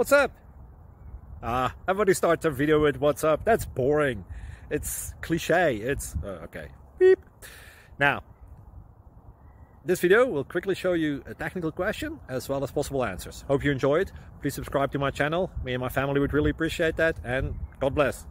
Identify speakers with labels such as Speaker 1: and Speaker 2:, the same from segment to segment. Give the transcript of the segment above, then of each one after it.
Speaker 1: What's up? Everybody starts their video with what's up. That's boring. It's cliche. It's okay. Beep. Now, this video will quickly show you a technical question as well as possible answers. Hope you enjoyed. Please subscribe to my channel. Me and my family would really appreciate that, and God bless.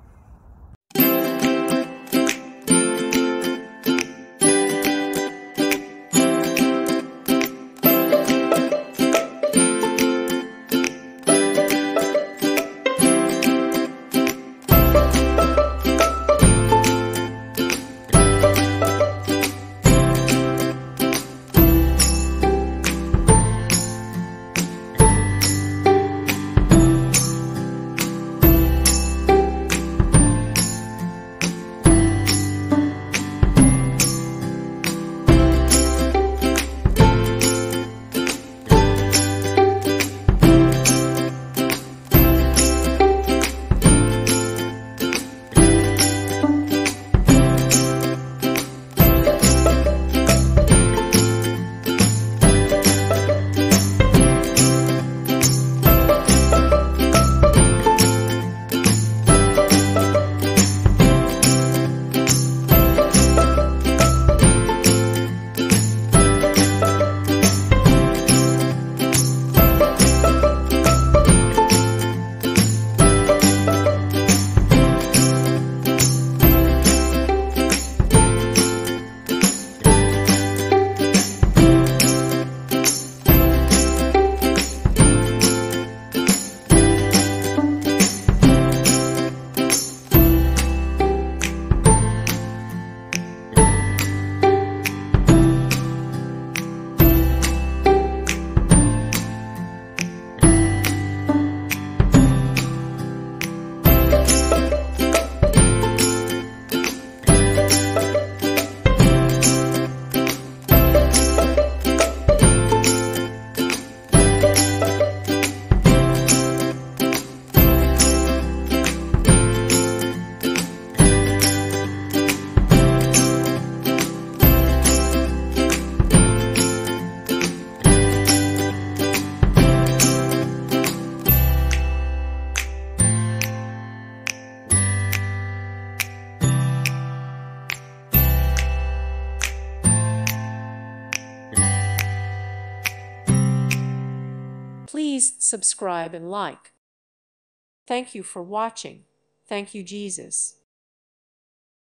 Speaker 2: Please subscribe and like. Thank you for watching. Thank you, Jesus.